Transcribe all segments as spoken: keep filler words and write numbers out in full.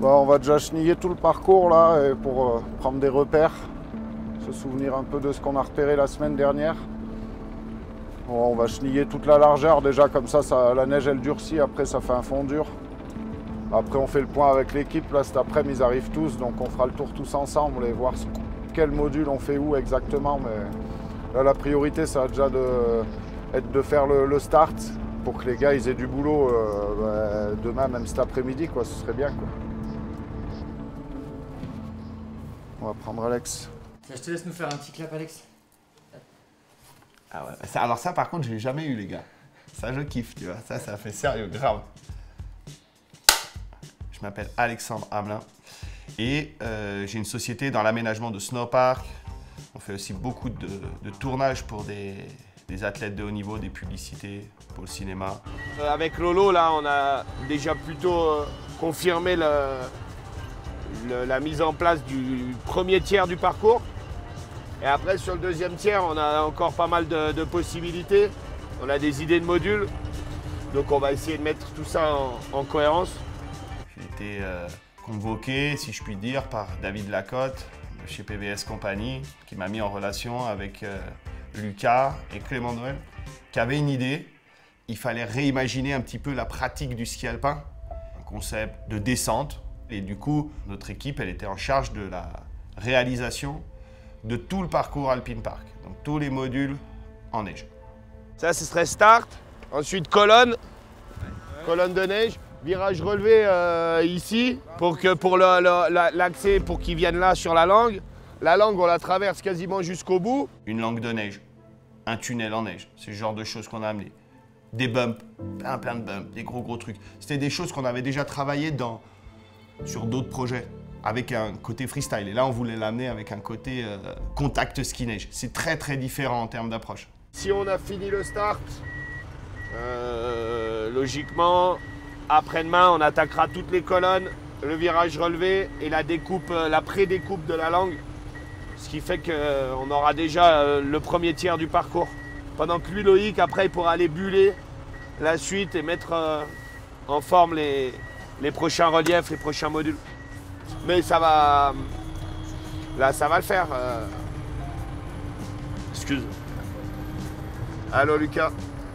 Bah, on va déjà cheniller tout le parcours là et pour euh, prendre des repères, se souvenir un peu de ce qu'on a repéré la semaine dernière. Bon, on va cheniller toute la largeur déjà, comme ça, ça la neige elle durcit, après ça fait un fond dur. Après on fait le point avec l'équipe, là cet après-midi ils arrivent tous, donc on fera le tour tous ensemble et voir ce, quel module on fait où exactement. Mais là la priorité ça va déjà de, être de faire le, le start pour que les gars ils aient du boulot euh, bah, demain, même cet après-midi, quoi, ce serait bien quoi. On va prendre Alex. Je te laisse nous faire un petit clap, Alex. Ah ouais, ça, alors ça par contre je l'ai jamais eu les gars. Ça je kiffe, tu vois, ça ça fait sérieux, grave. Je m'appelle Alexandre Hamelin et euh, j'ai une société dans l'aménagement de snowpark. On fait aussi beaucoup de, de tournages pour des, des athlètes de haut niveau, des publicités pour le cinéma. Euh, avec Lolo, là, on a déjà plutôt euh, confirmé le, le, la mise en place du premier tiers du parcours. Et après, sur le deuxième tiers, on a encore pas mal de, de possibilités. On a des idées de modules. Donc on va essayer de mettre tout ça en, en cohérence. J'ai été euh, convoqué, si je puis dire, par David Lacotte de chez P B S Company, qui m'a mis en relation avec euh, Lucas et Clément Noël, qui avaient une idée. Il fallait réimaginer un petit peu la pratique du ski alpin, un concept de descente. Et du coup, notre équipe, elle était en charge de la réalisation de tout le parcours Alpine Park, donc tous les modules en neige. Ça, ce serait start, ensuite colonne, ouais. Colonne de neige, virage relevé euh, ici, pour que pour l'accès, pour qu'ils viennent là sur la langue. La langue, on la traverse quasiment jusqu'au bout. Une langue de neige, un tunnel en neige, c'est le genre de choses qu'on a amené. Des bumps, plein plein de bumps, des gros gros trucs. C'était des choses qu'on avait déjà travaillé dans, sur d'autres projets, avec un côté freestyle. Et là, on voulait l'amener avec un côté euh, contact ski-neige. C'est très, très différent en termes d'approche. Si on a fini le start, euh, logiquement, après-demain, on attaquera toutes les colonnes, le virage relevé et la découpe, la pré-découpe de la langue. Ce qui fait qu'on aura déjà le premier tiers du parcours. Pendant que lui, Loïc, après, il pourra aller buller la suite et mettre en forme les, les prochains reliefs, les prochains modules. Mais ça va, là, ça va le faire. Euh... Excuse. Allô, Lucas.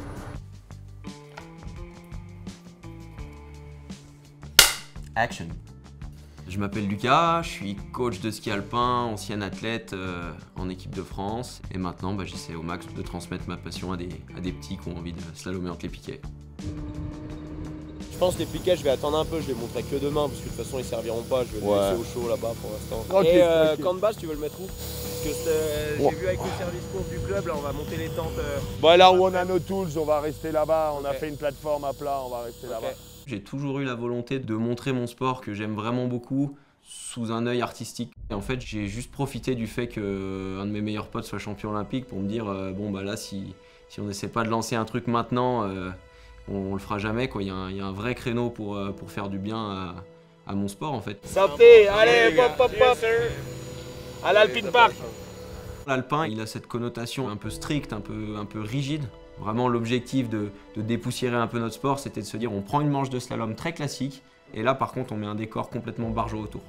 Action. Je m'appelle Lucas, je suis coach de ski alpin, ancien athlète euh, en équipe de France. Et maintenant, bah, j'essaie au max de transmettre ma passion à des, à des petits qui ont envie de slalomer entre les piquets. Je pense que les piquets, je vais attendre un peu, je les montrerai que demain, parce que de toute façon, ils serviront pas, je vais les ouais. laisser au chaud là-bas pour l'instant. Okay, Et euh, okay. camp de base, tu veux le mettre où? Parce que euh, j'ai vu avec le service course du club, là, on va monter les tentes. Euh, bon, là où on a nos tools, on va rester là-bas. On okay. a fait une plateforme à plat, on va rester okay. là-bas. J'ai toujours eu la volonté de montrer mon sport que j'aime vraiment beaucoup sous un œil artistique. Et en fait, j'ai juste profité du fait qu'un de mes meilleurs potes soit champion olympique pour me dire euh, bon bah là, si, si on n'essaie pas de lancer un truc maintenant, euh, on, on le fera jamais, quoi. Il y a un, il y a un vrai créneau pour, euh, pour faire du bien à, à mon sport en fait. Santé, allez, pop, pop, pop, à l'Alpine Park. L'alpin, il a cette connotation un peu stricte, un peu, un peu rigide. Vraiment, l'objectif de, de dépoussiérer un peu notre sport, c'était de se dire on prend une manche de slalom très classique, et là par contre on met un décor complètement barjot autour.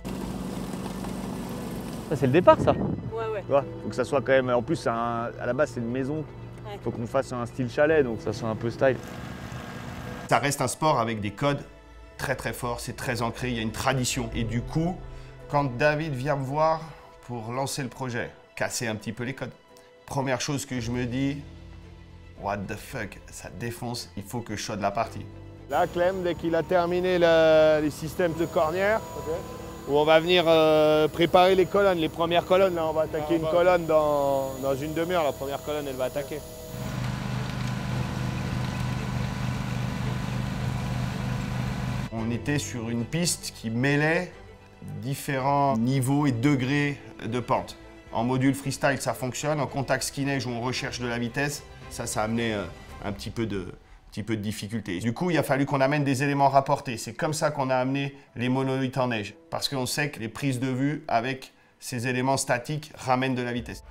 Ça c'est le départ ça. Ouais ouais. Ouais, faut que ça soit quand même, en plus un, à la base c'est une maison, ouais. Faut qu'on fasse un style chalet, donc ça soit un peu style. Ça reste un sport avec des codes très très forts, c'est très ancré, il y a une tradition. Et du coup, quand David vient me voir pour lancer le projet, casser un petit peu les codes, première chose que je me dis, what the fuck, ça défonce, il faut que je sois de la partie. Là, Clem, dès qu'il a terminé le, les systèmes de cornière, okay. Où on va venir euh, préparer les colonnes, les premières colonnes, là on va attaquer ah, une bah. colonne dans, dans une demi-heure, la première colonne elle va attaquer. On était sur une piste qui mêlait différents niveaux et degrés de pente. En module freestyle ça fonctionne, en contact ski neige où on recherche de la vitesse, ça, ça a amené euh, un petit peu de... petit peu de difficulté. Du coup, il a fallu qu'on amène des éléments rapportés. C'est comme ça qu'on a amené les monolithes en neige. Parce qu'on sait que les prises de vue avec ces éléments statiques ramènent de la vitesse.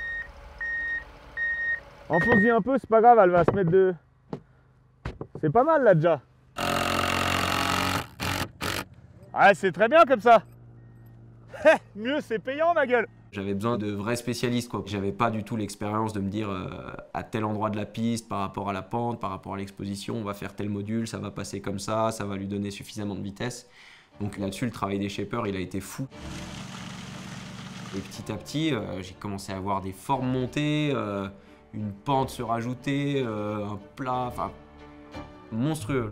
Enfonce-y un peu, c'est pas grave, elle va se mettre de... C'est pas mal là déjà. Ouais, c'est très bien comme ça. Mieux, c'est payant, ma gueule. J'avais besoin de vrais spécialistes, quoi. J'avais pas du tout l'expérience de me dire euh, à tel endroit de la piste, par rapport à la pente, par rapport à l'exposition, on va faire tel module, ça va passer comme ça, ça va lui donner suffisamment de vitesse. Donc là-dessus, le travail des shapers, il a été fou. Et petit à petit, euh, j'ai commencé à avoir des formes montées, euh, une pente se rajouter, euh, un plat, enfin, monstrueux.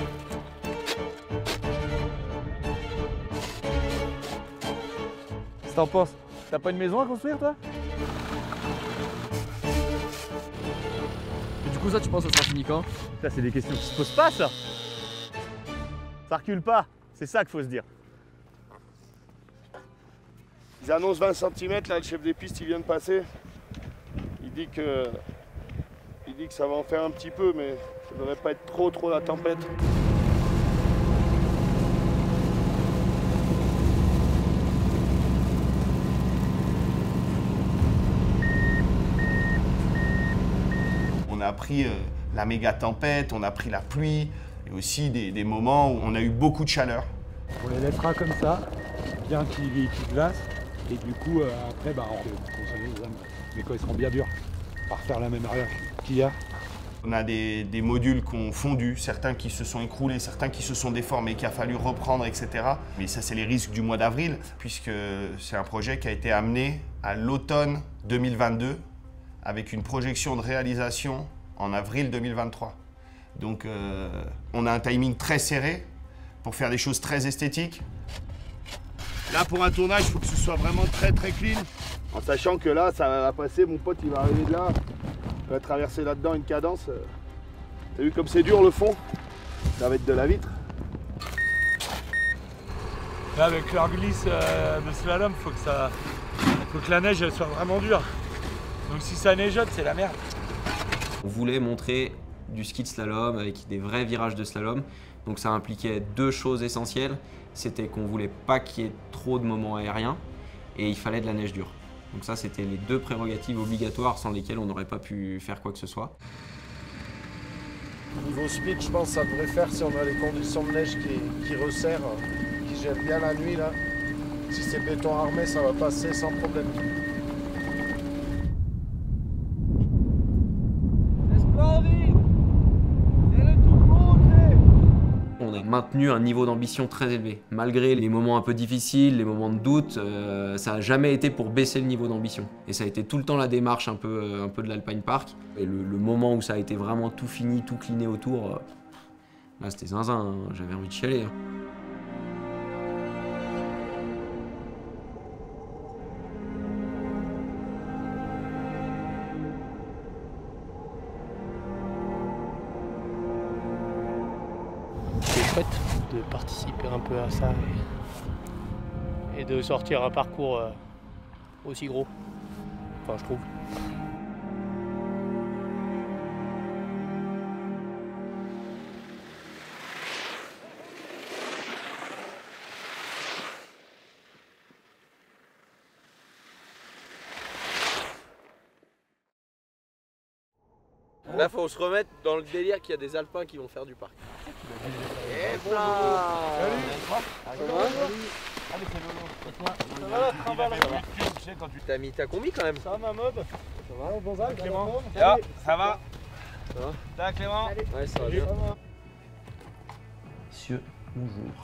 Qu'est-ce que t'en penses? T'as pas une maison à construire, toi? Et du coup, ça, tu penses que ça sera fini quand? Ça, c'est des questions qui se posent pas, ça. Ça recule pas. C'est ça qu'il faut se dire. Ils annoncent vingt centimètres, là, le chef des pistes, il vient de passer. Il dit que, il dit que ça va en faire un petit peu, mais ça devrait pas être trop, trop la tempête. On a pris euh, la méga tempête, on a pris la pluie, et aussi des, des moments où on a eu beaucoup de chaleur. On les laissera comme ça, bien qu'ils qu'ils glacent. Et du coup, euh, après, bah, on peut consommer les âmes. Mais quand ils seront bien durs, on va refaire la même arrière qu'il y a. On a des, des modules qui ont fondu, certains qui se sont écroulés, certains qui se sont déformés, qu'il a fallu reprendre, et cetera. Mais ça, c'est les risques du mois d'avril, puisque c'est un projet qui a été amené à l'automne deux mille vingt-deux, avec une projection de réalisation en avril deux mille vingt-trois. Donc, euh, on a un timing très serré pour faire des choses très esthétiques. Là, pour un tournage, il faut que ce soit vraiment très très clean. En sachant que là, ça va passer, mon pote, il va arriver de là. Il va traverser là-dedans une cadence. T'as vu comme c'est dur le fond? Ça va être de la vitre. Là, avec leur glisse euh, de slalom, faut que ça, faut que la neige elle soit vraiment dure. Donc si ça neigeote, c'est la merde. On voulait montrer du ski de slalom avec des vrais virages de slalom. Donc ça impliquait deux choses essentielles. C'était qu'on voulait pas qu'il y ait trop de moments aériens et il fallait de la neige dure. Donc ça, c'était les deux prérogatives obligatoires sans lesquelles on n'aurait pas pu faire quoi que ce soit. Niveau speed, je pense que ça devrait faire si on a les conditions de neige qui, qui resserrent, qui gèlent bien la nuit là. Si c'est béton armé, ça va passer sans problème. On a maintenu un niveau d'ambition très élevé. Malgré les moments un peu difficiles, les moments de doute, euh, ça n'a jamais été pour baisser le niveau d'ambition. Et ça a été tout le temps la démarche un peu, un peu de l'Alpine Park. Et le, le moment où ça a été vraiment tout fini, tout cliné autour, euh, là c'était zinzin, hein. J'avais envie de chialer. Hein. C'est chouette de participer un peu à ça et, et de sortir un parcours euh, aussi gros, enfin je trouve. Là, faut se remettre dans le délire qu'il y a des alpins qui vont faire du parc. Et voilà. T'as mis ta combi quand même. Ça va ma mob? Ça va, Gonzague? Clément. Ah, ça va. Ça va? Ça va, Clément? Ouais, ça va bien. Messieurs, bonjour.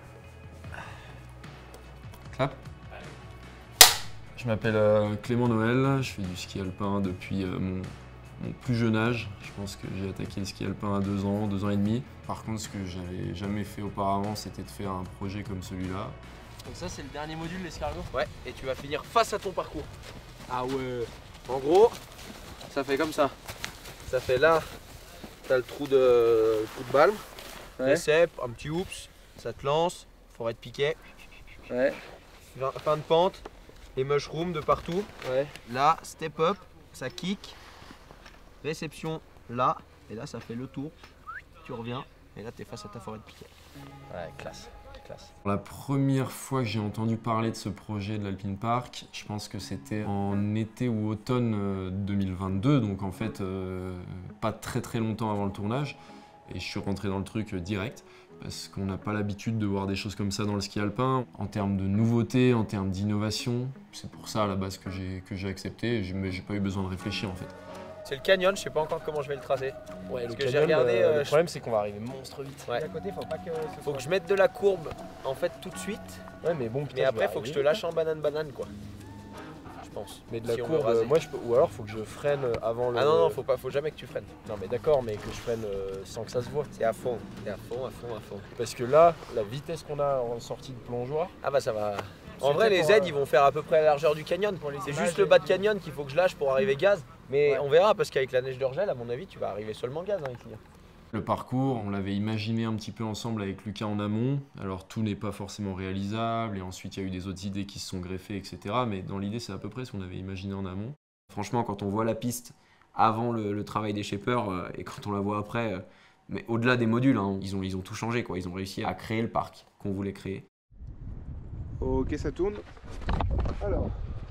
Clap. Je m'appelle euh, Clément Noël, je fais du ski alpin depuis euh, mon, mon plus jeune âge. Je pense que j'ai attaqué le ski alpin à deux ans, deux ans et demi. Par contre, ce que j'avais jamais fait auparavant, c'était de faire un projet comme celui-là. Donc ça, c'est le dernier module, l'escargot? Ouais, et tu vas finir face à ton parcours. Ah ouais. En gros, ça fait comme ça. Ça fait là, t'as le trou de, le trou de balme, ouais. Cep, un petit oups, ça te lance, forêt de piquet. Ouais. Fin de pente, les mushrooms de partout. Ouais. Là, step up, ça kick. Réception là, et là ça fait le tour. Tu reviens, et là t'es face à ta forêt de piquet. Ouais, classe. Classe. La première fois que j'ai entendu parler de ce projet de l'Alpine Park, je pense que c'était en été ou automne deux mille vingt-deux, donc en fait euh, pas très très longtemps avant le tournage, et je suis rentré dans le truc direct. parce qu'on n'a pas l'habitude de voir des choses comme ça dans le ski alpin. En termes de nouveauté, en termes d'innovation, c'est pour ça à la base que j'ai que j'ai accepté, mais j'ai pas eu besoin de réfléchir en fait. C'est le canyon, je sais pas encore comment je vais le tracer. Ouais, Parce le que canyon, j'ai regardé, euh, euh, le je- problème c'est qu'on va arriver monstre vite. Ouais. À côté, faut pas que ce Faut soit- que je mette de la courbe en fait tout de suite, Ouais, mais bon, putain, mais je après vais faut que je te arriver. lâche en banane-banane quoi. Je pense. Mais de la si on veut courbe, raser. euh, moi je peux. Ou alors faut que je freine avant le. Ah non, non, faut, pas, faut jamais que tu freines. Non, mais d'accord, mais que je freine euh, sans que ça se voit. C'est à fond, c'est à fond, à fond, à fond. Parce que là, la vitesse qu'on a en sortie de plongeoir. Ah bah ça va. En C'était vrai, les pour, aides, euh, ils vont faire à peu près la largeur du canyon. C'est juste le bas de canyon qu'il faut que je lâche pour arriver gaz. Mais Ouais. on verra, parce qu'avec la neige de Urgel, à mon avis, tu vas arriver seulement gaz avec lui. Le parcours, on l'avait imaginé un petit peu ensemble avec Lucas en amont. Alors tout n'est pas forcément réalisable, et ensuite il y a eu des autres idées qui se sont greffées, et cetera. Mais dans l'idée, c'est à peu près ce qu'on avait imaginé en amont. Franchement, quand on voit la piste avant le, le travail des shapers, euh, et quand on la voit après, euh, mais au-delà des modules, hein, ils, ont, ils ont tout changé, quoi. Ils ont réussi à créer le parc qu'on voulait créer. Ok, ça tourne. Alors.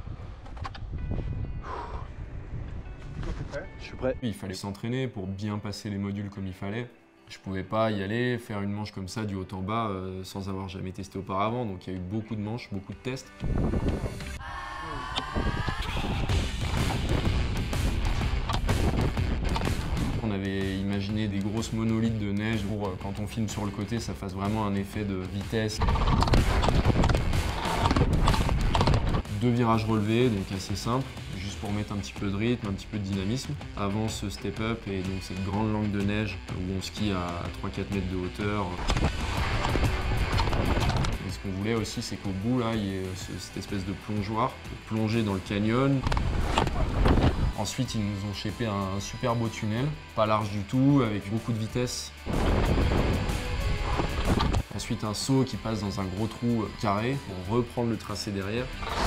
Je suis prêt. Il fallait s'entraîner pour bien passer les modules comme il fallait. Je pouvais pas y aller, faire une manche comme ça du haut en bas euh, sans avoir jamais testé auparavant. Donc il y a eu beaucoup de manches, beaucoup de tests. On avait imaginé des grosses monolithes de neige pour euh, quand on filme sur le côté, ça fasse vraiment un effet de vitesse. Deux virages relevés, donc assez simple, juste pour mettre un petit peu de rythme, un petit peu de dynamisme. Avant ce step-up et donc cette grande langue de neige où on skie à trois à quatre mètres de hauteur. Et ce qu'on voulait aussi, c'est qu'au bout, là, il y ait ce- cette espèce de plongeoir pour plonger dans le canyon. Ensuite, ils nous ont shapé un, un super beau tunnel, pas large du tout, avec beaucoup de vitesse. Ensuite, un saut qui passe dans un gros trou carré pour reprendre le tracé derrière.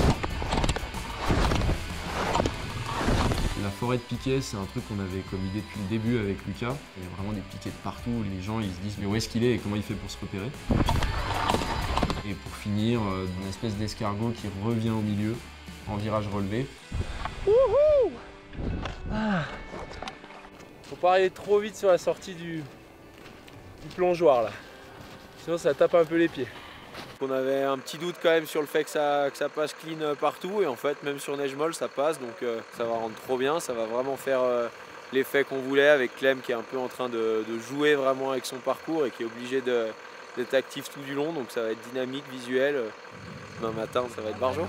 La forêt de piquets, c'est un truc qu'on avait comme idée depuis le début avec Lucas. Il y a vraiment des piquets de partout. Les gens ils se disent mais où est-ce qu'il est et comment il fait pour se repérer. Et pour finir, euh, une espèce d'escargot qui revient au milieu en virage relevé. Wouhou ah. Faut pas arriver trop vite sur la sortie du, du plongeoir là. Sinon ça tape un peu les pieds. On avait un petit doute quand même sur le fait que ça, que ça passe clean partout et en fait même sur neige molle ça passe donc euh, ça va rendre trop bien, ça va vraiment faire euh, l'effet qu'on voulait avec Clem qui est un peu en train de, de jouer vraiment avec son parcours et qui est obligé de- d'être actif tout du long donc ça va être dynamique, visuel. Demain matin ça va être barjo.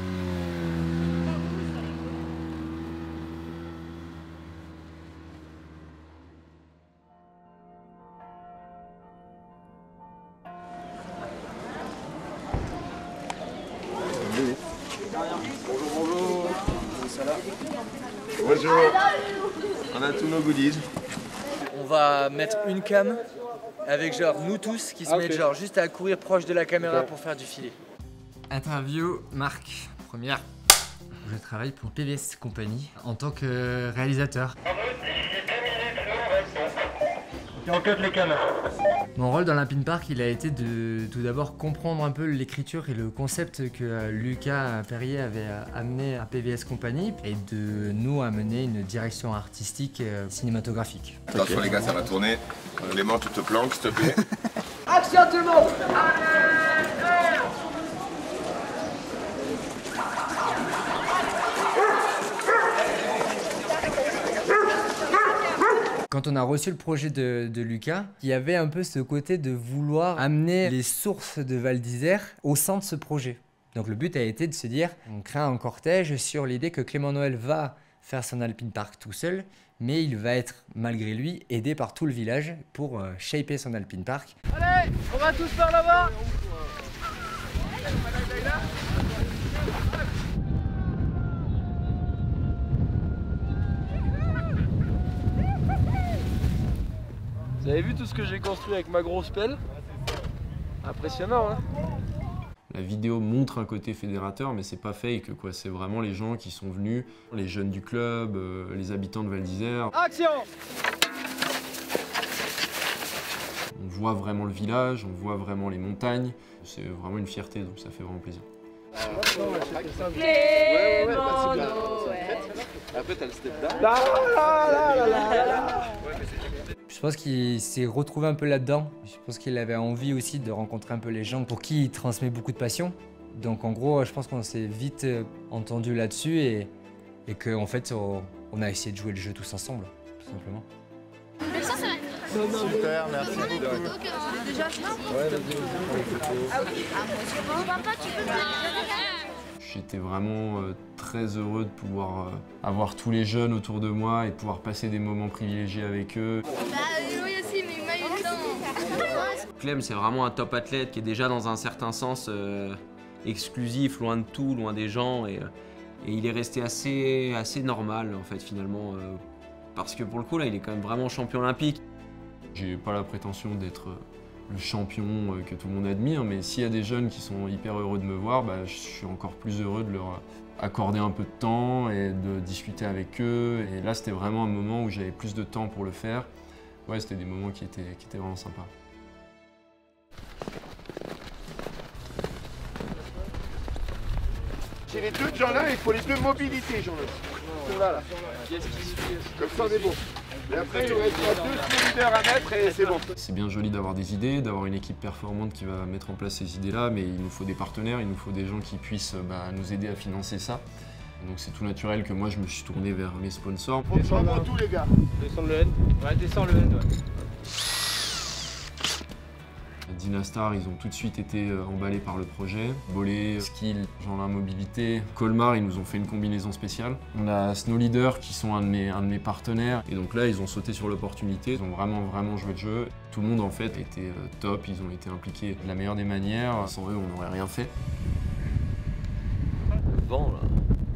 Bonjour. On a tous nos goodies. On va mettre une cam avec genre nous tous qui se Ah, mettent ok. genre juste à courir proche de la caméra Ok. pour faire du filet. Interview, Marc. Première. Je travaille pour P V S Company en tant que réalisateur. On cut les caméras. Mon rôle dans l'Alpine Park, il a été de tout d'abord comprendre un peu l'écriture et le concept que euh, Lucas Perrier avait euh, amené à P V S Company et de nous amener une direction artistique euh, cinématographique. Attention les gars, ça va tourner. Clément, tu te planques s'il te plaît. Action tout le monde. Quand on a reçu le projet de, de Lucas, il y avait un peu ce côté de vouloir amener les sources de Val d'Isère au sein de ce projet. Donc le but a été de se dire, on crée un cortège sur l'idée que Clément Noël va faire son Alpine Park tout seul, mais il va être, malgré lui, aidé par tout le village pour euh, shaper son Alpine Park. Allez, on va tous par là-bas. Vous avez vu tout ce que j'ai construit avec ma grosse pelle? Impressionnant hein. La vidéo montre un côté fédérateur, mais c'est pas fake, quoi. C'est vraiment les gens qui sont venus, les jeunes du club, euh, les habitants de Val d'Isère. Action! On voit vraiment le village, on voit vraiment les montagnes. C'est vraiment une fierté, donc ça fait vraiment plaisir. Ouais, ouais, ouais, bah, c'est bien. Après, t'as le step down. Là, là, là, là, là, là. Je pense qu'il s'est retrouvé un peu là-dedans. Je pense qu'il avait envie aussi de rencontrer un peu les gens pour qui il transmet beaucoup de passion. Donc en gros, je pense qu'on s'est vite entendu là-dessus et, et qu'en fait, on, on a essayé de jouer le jeu tous ensemble, tout simplement. Super, merci beaucoup. Déjà, ouais, J'étais vraiment euh, très heureux de pouvoir euh, avoir tous les jeunes autour de moi et de pouvoir passer des moments privilégiés avec eux. Clem, c'est vraiment un top athlète qui est déjà dans un certain sens euh, exclusif, loin de tout, loin des gens. Et, et il est resté assez, assez normal en fait finalement. Euh, parce que pour le coup là, il est quand même vraiment champion olympique. J'ai pas la prétention d'être le champion que tout le monde admire, mais s'il y a des jeunes qui sont hyper heureux de me voir, bah, je suis encore plus heureux de leur accorder un peu de temps et de discuter avec eux. Et là, c'était vraiment un moment où j'avais plus de temps pour le faire. Ouais, c'était des moments qui étaient, qui étaient vraiment sympas. J'ai les deux gens là, il faut les deux mobilités, Jean-Luc. Ils sont là, là. Comme ça, on est bon. Et après, il restera deux leaders à mettre et c'est bon. C'est bien joli d'avoir des idées, d'avoir une équipe performante qui va mettre en place ces idées-là, mais il nous faut des partenaires, il nous faut des gens qui puissent bah, nous aider à financer ça. Donc c'est tout naturel que moi je me suis tourné vers mes sponsors. Descends tous les gars. Descends le head. Ouais, descends le head, ouais. Dynastar, ils ont tout de suite été emballés par le projet. Bollé, Skill, Jeanlin Mobilité, Colmar, ils nous ont fait une combinaison spéciale. On a Snow Leader qui sont un de mes, un de mes partenaires. Et donc là, ils ont sauté sur l'opportunité. Ils ont vraiment, vraiment joué le jeu. Tout le monde, en fait, était top. Ils ont été impliqués de la meilleure des manières. Sans eux, on n'aurait rien fait. Le vent, là.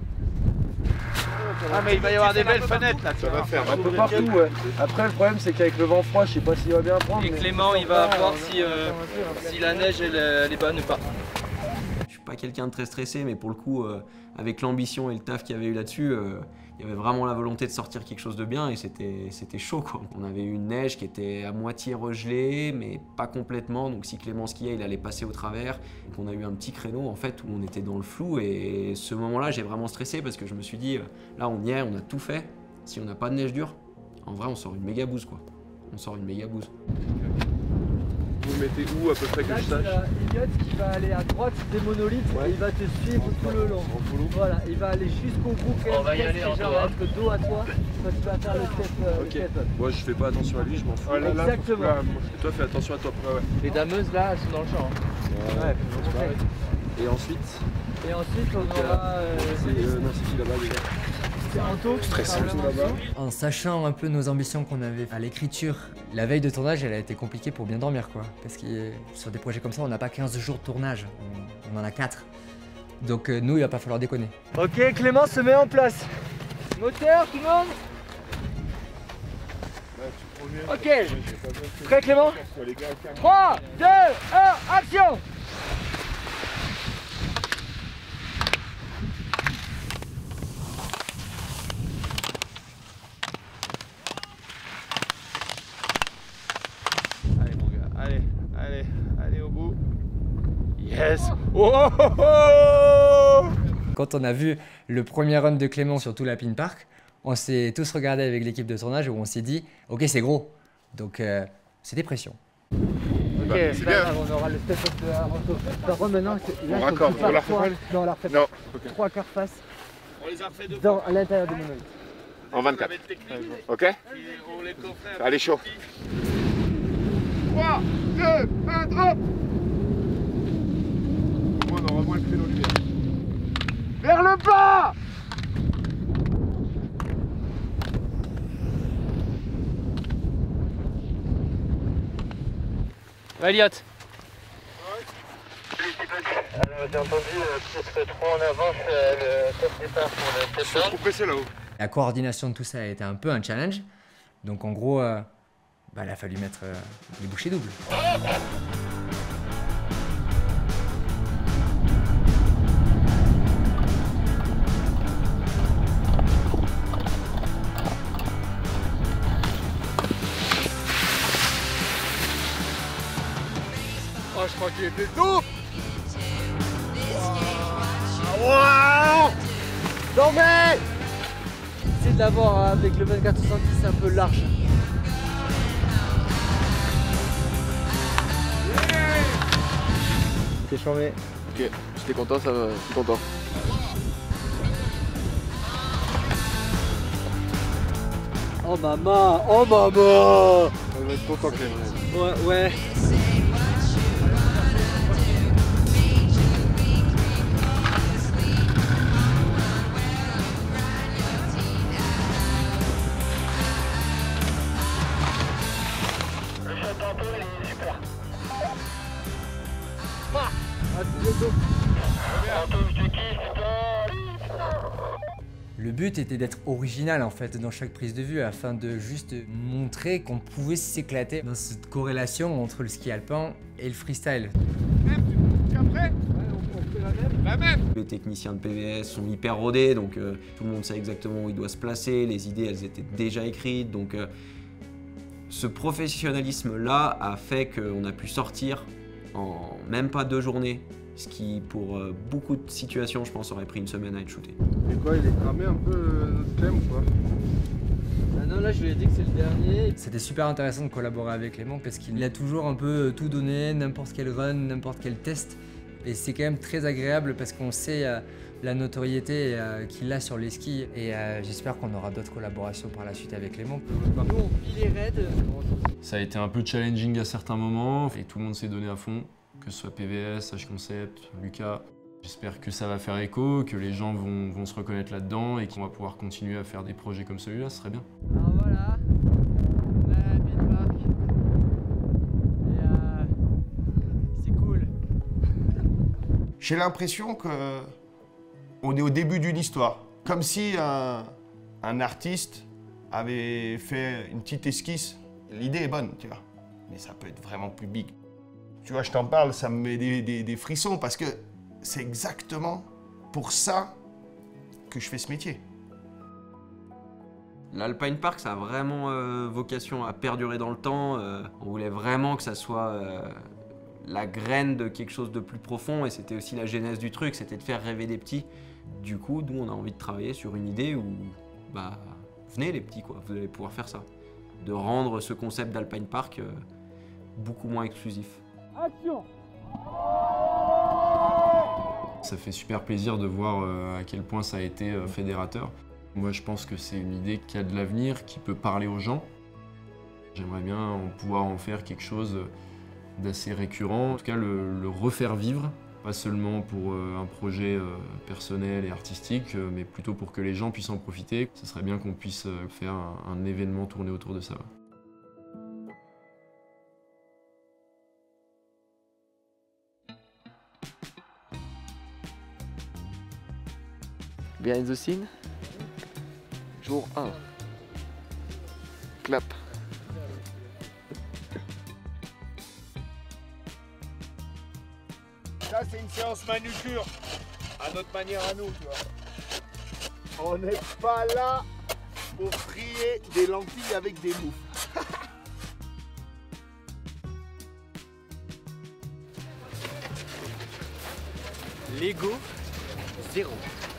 Ah mais il va y avoir des belles fenêtres là, ça va faire un peu partout, ouais. Après le problème c'est qu'avec le vent froid, je sais pas s'il va bien prendre. Et Clément il va voir si, euh, si la neige elle, elle est bonne ou pas. Je suis pas quelqu'un de très stressé, mais pour le coup, euh, avec l'ambition et le taf qu'il y avait eu là-dessus, euh, il y avait vraiment la volonté de sortir quelque chose de bien et c'était chaud quoi. On avait une neige qui était à moitié regelée, mais pas complètement, donc si Clément skiait, il allait passer au travers. Donc on a eu un petit créneau en fait où on était dans le flou et ce moment-là, j'ai vraiment stressé parce que je me suis dit, là on y est, on a tout fait. Si on n'a pas de neige dure, en vrai on sort une méga bouse quoi. On sort une méga bouse. Vous le mettez où à peu près que là, je sache? Elliot qui va aller à droite des monolithes ouais. Et il va te suivre tout le long. Voilà, il va aller jusqu'au bout. On va y aller en genre être dos à toi quand tu vas faire le step. Euh, ok. Step. Moi je fais pas attention à lui, je m'en fous. Ouais, là, exactement. Là, et toi fais attention à toi. Ouais, ouais. Les dameuses là, elles sont dans le champ. Hein. Ouais, ouais, ouais. Et ensuite Et ensuite on aura. Euh, c'est euh, non, c'est qui là-bas les gars? C'est Anto. Stressant là-bas. En sachant un peu nos ambitions qu'on avait à l'écriture, la veille de tournage, elle a été compliquée pour bien dormir quoi. Parce que sur des projets comme ça, on n'a pas quinze jours de tournage, on, on en a quatre. Donc euh, nous, il va pas falloir déconner. Ok, Clément se met en place. Moteur, tout le monde. Ok. Prêt Clément? trois, deux, un, action! Allez, allez, allez au bout. Yes! Oh, oh, oh. Quand on a vu le premier run de Clément sur tout l'Alpine Park, on s'est tous regardés avec l'équipe de tournage où on s'est dit « Ok, c'est gros ». Donc euh, c'était pression. Ok, bah, c'est bien. On aura le step-up de Aranto. Par contre, maintenant, là, on raccord, on la refait pas? Non, on la refait non. Okay. Trois quarts face. On les a refait deux dans, à l'intérieur du monolithe. En vingt-quatre. Ok. Allez, chaud. trois, deux, un, drop! Au moins, on aura moins le créneau de lumière. Vers le bas! Va Elliot. Alors, j'ai entendu peut-être trop en avance le top départ pour le step down. Faut baisser là-haut. La coordination de tout ça a été un peu un challenge. Donc en gros, euh, bah, il a fallu mettre euh, les bouchées doubles. Oh, je crois qu'il était tout. Waouh! Dormez! Essayez de l'avoir avec le vingt-quatre soixante-dix un peu large. c'était chambé. Ok, j'étais content, ça va, je suis content. Oh maman, oh maman. On va être content quand même. Ouais, ouais. Le but était d'être original en fait dans chaque prise de vue afin de juste montrer qu'on pouvait s'éclater dans cette corrélation entre le ski alpin et le freestyle. Les techniciens de P V S sont hyper rodés, donc euh, tout le monde sait exactement où il doit se placer, les idées elles étaient déjà écrites, donc euh, ce professionnalisme-là a fait qu'on a pu sortir en même pas deux journées, ce qui pour euh, beaucoup de situations je pense aurait pris une semaine à être shooté. Et quoi, il est cramé un peu euh, notre thème ou quoi? Ah non, là je lui ai dit que c'est le dernier. C'était super intéressant de collaborer avec Clément parce qu'il a toujours un peu tout donné, n'importe quel run, n'importe quel test. Et c'est quand même très agréable parce qu'on sait euh, la notoriété euh, qu'il a sur les skis. Et euh, j'espère qu'on aura d'autres collaborations par la suite avec Clément. Nous on pile les raids. Ça a été un peu challenging à certains moments et tout le monde s'est donné à fond, que ce soit P V S, H-Concept, Lucas. J'espère que ça va faire écho, que les gens vont, vont se reconnaître là-dedans et qu'on va pouvoir continuer à faire des projets comme celui-là, ce serait bien. Alors voilà, on a la Pin Park. Et euh, c'est cool. J'ai l'impression qu'on est au début d'une histoire. Comme si un, un artiste avait fait une petite esquisse. L'idée est bonne, tu vois, mais ça peut être vraiment plus big. Tu vois, je t'en parle, ça me met des, des, des frissons parce que c'est exactement pour ça que je fais ce métier. L'Alpine Park, ça a vraiment euh, vocation à perdurer dans le temps. Euh, on voulait vraiment que ça soit euh, la graine de quelque chose de plus profond et c'était aussi la genèse du truc, c'était de faire rêver des petits. Du coup, nous, on a envie de travailler sur une idée où, bah, venez les petits, quoi, vous allez pouvoir faire ça. De rendre ce concept d'Alpine Park euh, beaucoup moins exclusif. Action! Ça fait super plaisir de voir euh, à quel point ça a été euh, fédérateur. Moi, je pense que c'est une idée qui a de l'avenir, qui peut parler aux gens. J'aimerais bien en pouvoir en faire quelque chose d'assez récurrent, en tout cas le, le refaire vivre, pas seulement pour euh, un projet euh, personnel et artistique, euh, mais plutôt pour que les gens puissent en profiter. Ce serait bien qu'on puisse euh, faire un, un événement tourné autour de ça. Ouais. Behind the scene, jour un. Clap. Là, c'est une séance manucure, à notre manière à nous, tu vois. On n'est pas là pour frier des lentilles avec des moufles. Lego, zéro.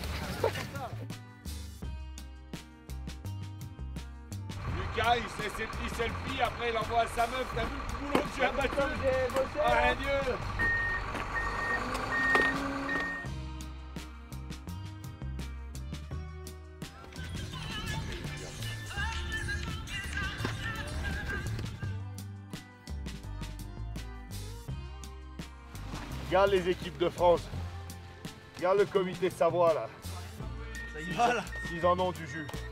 Lucas, il fait ses petits selfies, après il envoie à sa meuf. T'as vu le boulot que tu as battu? Ah, Dieu! Regarde les équipes de France. Regarde le comité Savoie là. S'ils en ont du jus.